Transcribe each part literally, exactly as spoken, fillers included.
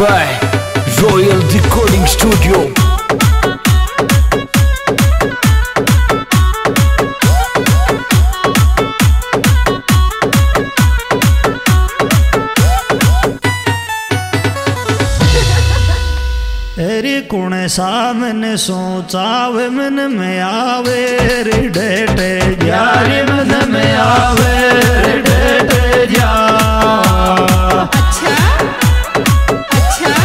by Royal Recording Studio. तेरी कुण सामने सोचावे मन में आवे रे डेटे जारी मन में आवे रे डेटे जा। अच्छा अच्छा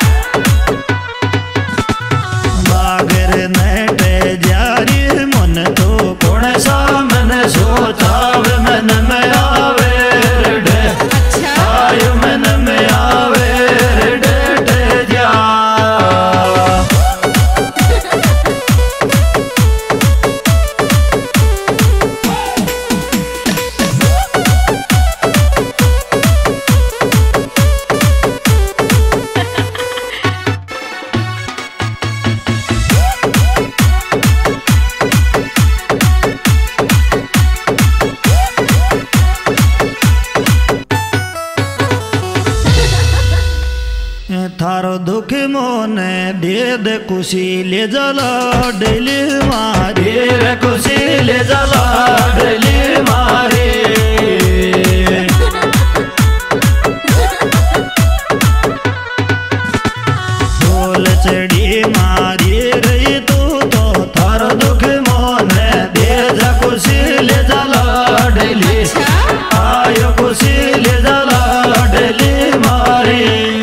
बागर नेटे जारी मन तो कुण सामने सोचावे मन में आवे रे डेटे अच्छा आयो मन में आवे रे डेटे जा। थारो दुख मोने दे दे खुशी ले जला डेली मारे रे खुशी ले जला डेली मारे। ढोल चढ़ी मारी रही तू तो थारो दुख मोने दे दे खुशी ले जला डेली आयो खुशी ले जला डेली मारे।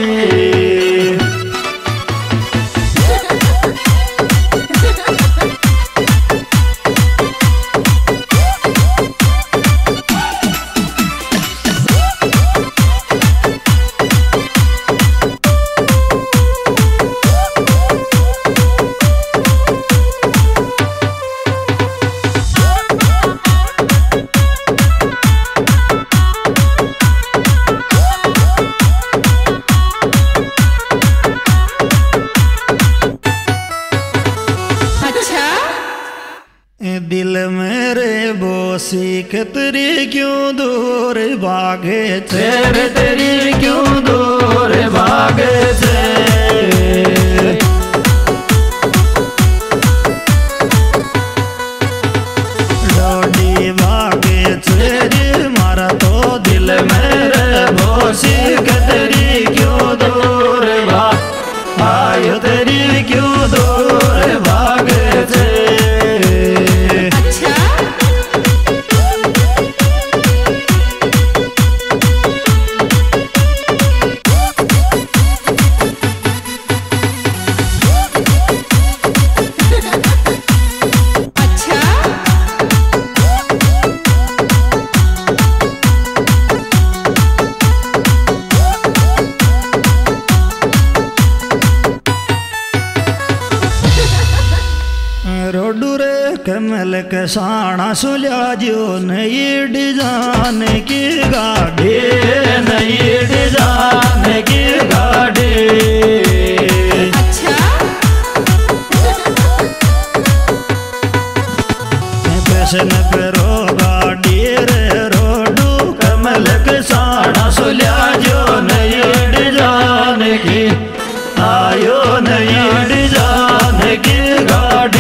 दिल मेरे बोसी के तेरी क्यों दूर भागे तेरे तेरी क्यों दूर भागे थे। डोडी भागे तेरी मारा तो दिल मेरे बोसी के तेरी क्यों दूर भाग आयो तेरी क्यों दूर भागे थे। रोडूरे कमल के साणा सुलियाजो नई डिजाइन की गाड़ी नई डिजाइन की गाड़ी। अच्छा पैसे न पेरो गाड़ी रे रोडू कमल के साणा सुलियाजो नई डिजाइन की आयो नई डिजाइन की गाड़ी।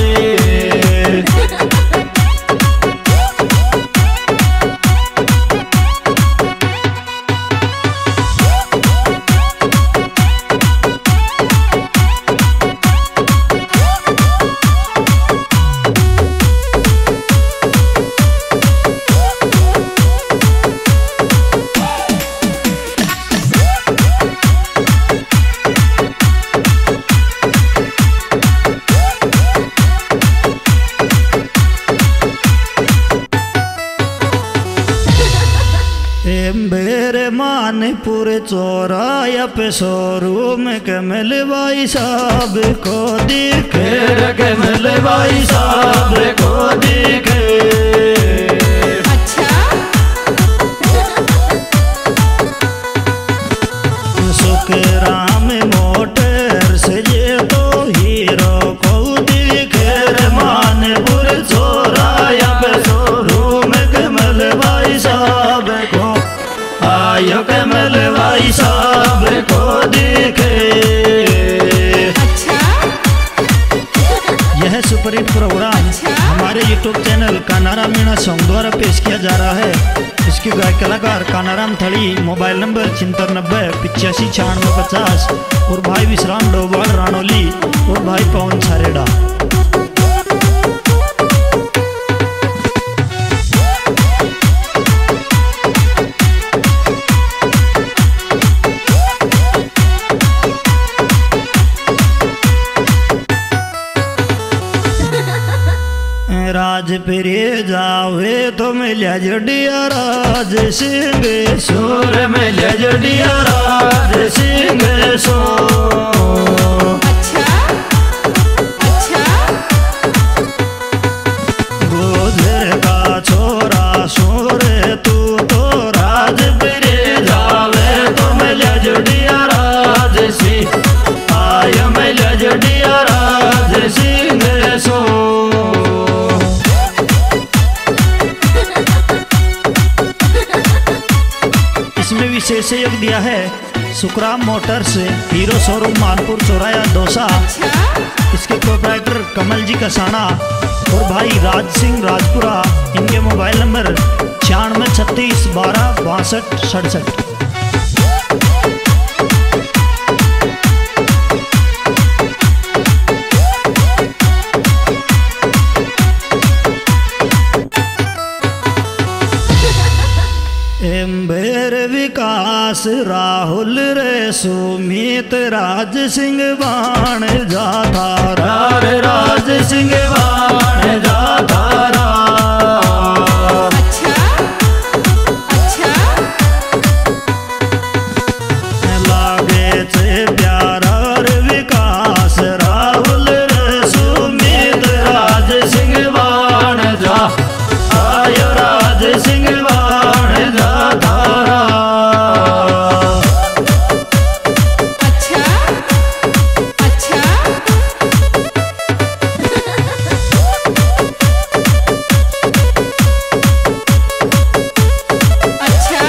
मेरे मानपुर चौराया पे शोरूम कमल भाई साहब को दिखे कमल भाई साहब को दिखे। अच्छा सुख राम मोटर से ये तो हीरो को दिखे मानपुर चौराया पे शोरूम कमल भाई साहब को आयो कमल भाई साहब को दे सीखे। अच्छा। यह सुपरहिट प्रोग्राम अच्छा। हमारे YouTube channel Kanaram Meena song द्वारा पेश किया जा रहा है। इसके गायक कलाकार कानाराम थड़ी, मोबाइल नंबर छिहत्तर नब्बे पिचासी छियानवे पचास, और भाई विश्राम डोबाल रानोली और भाई पवन छारेडा। राज फिरे जावे तो मिल्या जडिया राज सिंह सोर मिल्या जडिया राज सिंह सो। अच्छा। अच्छा। गोधर का छोरा सोरे तू तो राज फिरे जावे तो मिल्या जडिया राज सिंह आय मिल्या जडिया राज सिंह सो। इसमें विशेष योग दिया है Sukhram motors, Hero showroom Manpur चौराया दौसा। इसके प्रोप्राइटर कमल जी कसाना और भाई राज सिंह राजपुरा। इनके मोबाइल नंबर छियानवे छत्तीस बारह बासठ सड़सठ। एम्बेर विकास राहुल रे सुमित राज सिंह बाण जाधारा रे राज सिंह बाण जाधारा। अच्छा। अच्छा। लागे से प्यारा रे विकास राहुल रे सुमित राज सिंह बाण जा आय राज सिंह बाण जाधारा। अच्छा। अच्छा। अच्छा।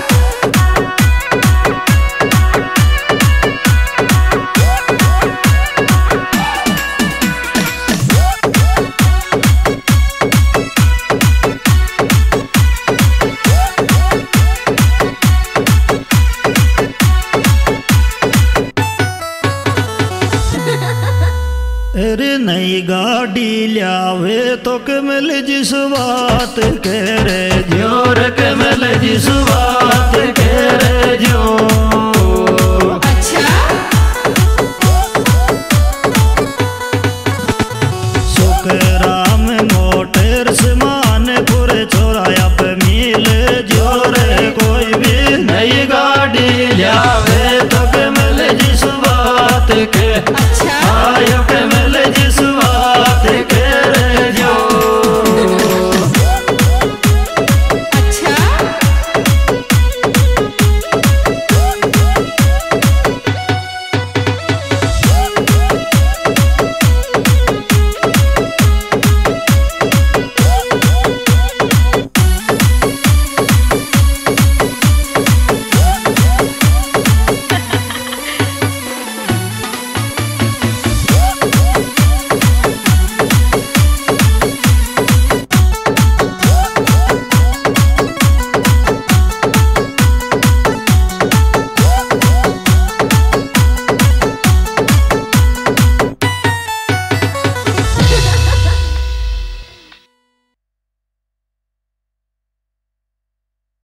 अरे नई गाड़ी लियावे तो कमल जिस बात कह रे जोर कमल जिस बात कह रे जो। अच्छा।